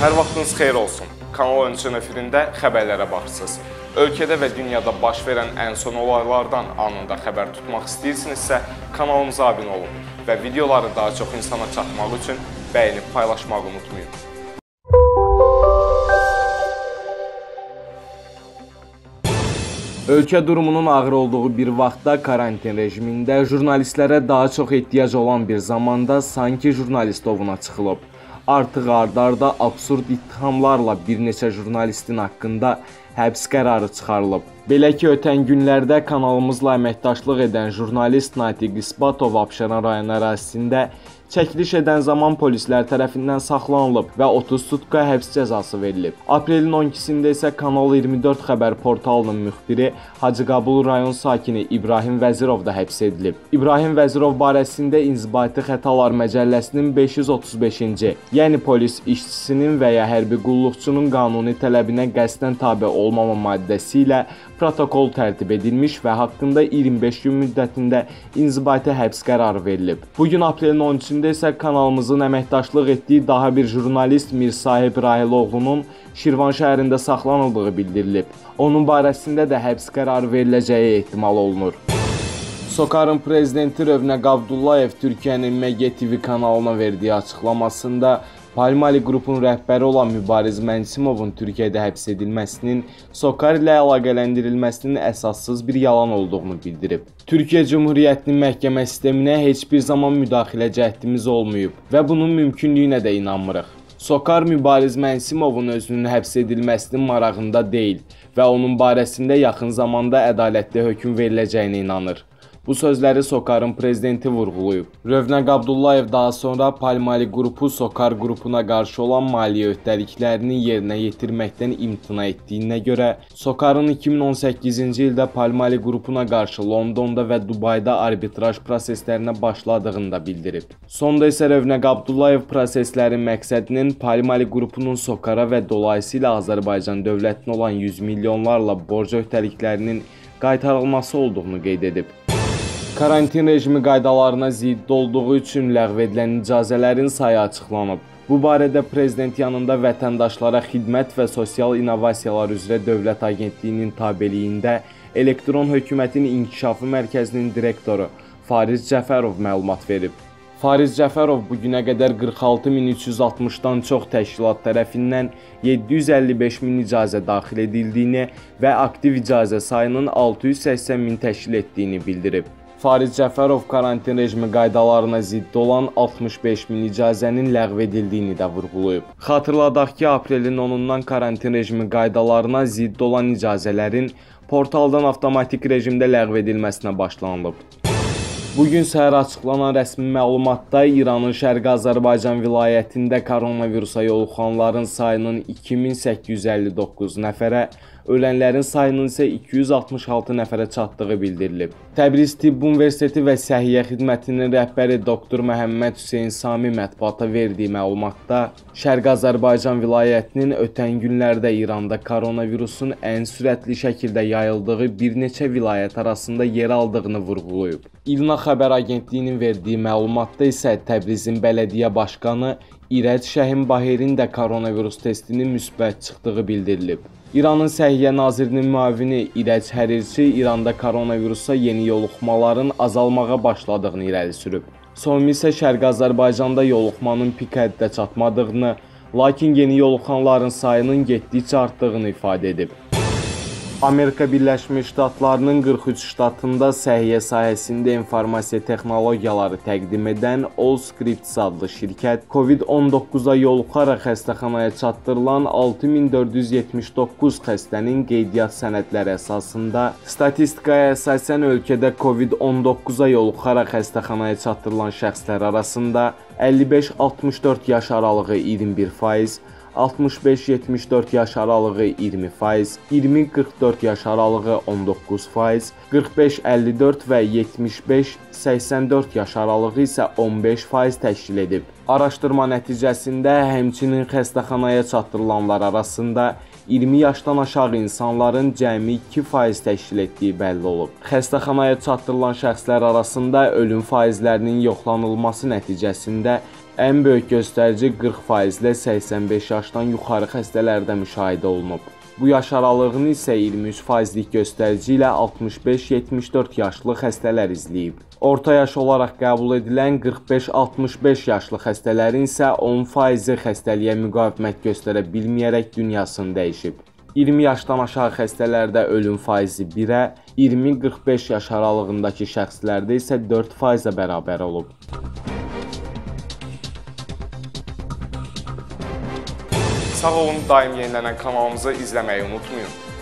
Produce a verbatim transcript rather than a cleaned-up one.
Hər vaxtınız xeyir olsun. Kanal on üçün efirində xəbərlərə baxırsınız. Ölkədə və dünyada baş verən ən son olaylardan anında xəbər tutmaq istəyirsinizsə, kanalımıza abunə olun və videoları daha çox insana çatmaq üçün bəyənib paylaşmağı unutmayın. Ölkə durumunun ağır olduğu bir vaxtda karantin rejimində jurnalistlərə daha çox ehtiyac olan bir zamanda sanki jurnalist ovuna çıxılıb. Artıq ard-arda absurd ittihamlarla bir neçə jurnalistin haqqında həbs qərarı çıxarılıb. Belə ki, ötən günlərdə kanalımızla əməkdaşlıq edən jurnalist Natiq İsbatov Abşeron rayon ərazisində çəkiliş edən zaman polislər tərəfindən saxlanılıb və otuz sutka həbs cəzası verilib. Aprelin on ikisində isə Kanal iyirmi dörd xəbər portalının müxbiri Hacıqabul rayon sakini İbrahim Vəzirov da həbs edilib. İbrahim Vəzirov barəsində İnzibati Xətalar Məcəlləsinin beş yüz otuz beşinci, yəni polis işçisinin və ya hərbi qulluqçunun qanuni tələbinə qəsdən tabe olmama maddəsi ilə protokol tərtib edilmiş və haqqında iyirmi beş gün müddətində inzibati həbs qərarı verilib. Bugün aprelin on üçündə isə kanalımızın əməkdaşlıq etdiyi daha bir jurnalist Mirsahib Rahiloğlu'nun Şirvan şəhərində saxlanıldığı bildirilib. Onun barəsində də həbs qərarı veriləcəyi ehtimal olunur. SOCAR-ın prezidenti Rövnəq Abdullayev Türkiyənin M G T V kanalına verdiyi açıqlamasında Palmali qrupun rəhbəri olan Mübariz Mənsimovun Türkiyədə həbs edilməsinin SOCAR ilə əlaqələndirilməsinin əsassız bir yalan olduğunu bildirib. Türkiyə Cumhuriyyətinin məhkəmə sisteminə heç bir zaman müdaxilə cəhdimiz olmayıb və bunun mümkünlüyünə də inanmırıq. SOCAR Mübariz Mənsimovun özünün həbs edilməsinin marağında deyil və onun barəsində yaxın zamanda ədalətli hökm veriləcəyinə inanır. Bu sözləri SOCAR-ın prezidenti vurğulayıb. Rövnəq Abdullayev daha sonra Palmali qrupu SOCAR qrupuna qarşı olan maliyyə öhdəliklərini yerinə yetirməkdən imtina etdiyinə görə, SOCAR-ın iki min on səkkizinci ildə Palmali qrupuna qarşı Londonda və Dubayda arbitraj proseslərinə başladığını da bildirib. Sonda isə Rövnəq Abdullayev proseslərin məqsədinin Palmali qrupunun SOCAR-a və dolayısıyla Azərbaycan dövlətinə olan yüz milyonlarla borc öhdəliklərinin qaytarılması olduğunu qeyd edib. Karantin rejimi qaydalarına zidd olduğu üçün ləğv edilən icazələrin sayı açıqlanıb. Bu barədə Prezident yanında Vətəndaşlara Xidmət və Sosial İnnovasiyalar üzrə Dövlət Agentliyinin tabeliyində Elektron Hökumətin İnkişafı Mərkəzinin direktoru Fariz Cəfərov məlumat verib. Fariz Cəfərov bugünə qədər qırx altı min üç yüz altmışdan çox təşkilat tərəfindən yeddi yüz əlli beş min icazə daxil edildiyini və aktiv icazə sayının altı yüz səksən min təşkil etdiyini bildirib. Fariz Cəfərov karantin rejimi qaydalarına zidd olan altmış beş min icazənin ləğv edildiyini də vurğulayıb. Xatırladaq ki, aprelin onundan karantin rejimi qaydalarına zidd olan icazələrin portaldan avtomatik rejimdə ləğv edilməsinə başlanılıb. Bugün səhər açıqlanan rəsmi məlumatda İranın Şərqi Azərbaycan vilayətində koronavirusa yoluxanların sayının iki min səkkiz yüz əlli doqquz nəfərə, ölənlərin sayının isə iki yüz altmış altı nəfərə çatdığı bildirilib. Təbriz Tibb Universiteti və Səhiyyə Xidmətinin rəhbəri doktor Məhəmməd Hüseyn Sami mətbuata verdiyi məlumatda Şərqi Azərbaycan vilayətinin ötən günlərdə İranda koronavirusun ən sürətli şəkildə yayıldığı bir neçə vilayət arasında yer aldığını vurğulayıb. İlna Xəbər Agentliyinin verdiyi məlumatda isə Təbrizin bələdiyyə başqanı İrəc Şəhin Bahirin də koronavirus testinin müsbət çıxdığı bildirilib. İranın Səhiyyə Nazirinin müavini İrəc Hərirçi İranda koronavirusa yeni yoluxmaların azalmağa başladığını irəli sürüb. Son isə Şərqi Azərbaycanda yoluxmanın pik həddə çatmadığını, lakin yeni yoluxanların sayının getdikcə artdığını ifadə edib. Amerika Birləşmiş Ştatlarının qırx üç ştatında səhiyyə sahəsində informasiya texnologiyaları təqdim edən Allscripts adlı şirkət COVID on doqquza yoluxaraq xəstəxanaya çatdırılan altı min dörd yüz yetmiş doqquz xəstənin qeydiyyat sənədləri əsasında statistikaya əsasən ölkədə COVID on doqquza yoluxaraq xəstəxanaya çatdırılan şəxslər arasında əlli beş altmış dörd yaş aralığı iyirmi bir faiz, altmış beş yetmiş dörd yaş aralığı iyirmi faiz, iyirmi qırx dörd yaş aralığı on doqquz faiz, qırx beş əlli dörd və yetmiş beş səksən dörd yaş aralığı isə on beş faiz təşkil edib. Araşdırma nəticəsində həmçinin xəstəxanaya çatdırılanlar arasında iyirmi yaşdan aşağı insanların cəmi iki faiz təşkil etdiyi bəlli olub. Xəstəxanaya çatdırılan şəxslər arasında ölüm faizlərinin yoxlanılması nəticəsində Ən böyük göstərici qırx faiz ilə səksən beş yaşdan yuxarı xəstələrdə müşahidə olunub. Bu yaş aralığını isə iyirmi üç faizlik göstərici ilə altmış beş yetmiş dörd yaşlı xəstələr izləyib. Orta yaş olaraq qəbul edilən qırx beş altmış beş yaşlı xəstələrin isə on faizi xəstəliyə müqavimət göstərə bilməyərək dünyasını dəyişib. iyirmi yaşdan aşağı xəstələrdə ölüm faizi birə, iyirmi qırx beş yaş aralığındakı şəxslərdə isə dörd faiza bərabər olub. Sağ olun, daim yenilənən kanalımızı izləməyi unutmayın.